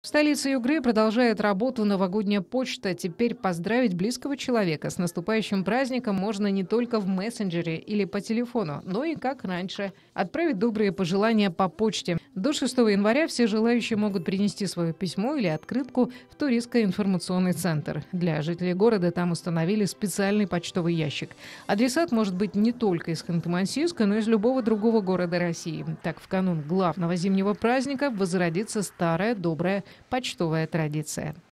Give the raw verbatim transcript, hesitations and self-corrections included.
В столице Югры продолжает работу новогодняя почта. Теперь поздравить близкого человека с наступающим праздником можно не только в мессенджере или по телефону, но и, как раньше, отправить добрые пожелания по почте. До шестого января все желающие могут принести свое письмо или открытку в туристско-информационный центр. Для жителей города там установили специальный почтовый ящик. Адресат может быть не только из Ханты-Мансийска, но и из любого другого города России. Так, в канун главного зимнего праздника возродится старая добрая почтовая традиция.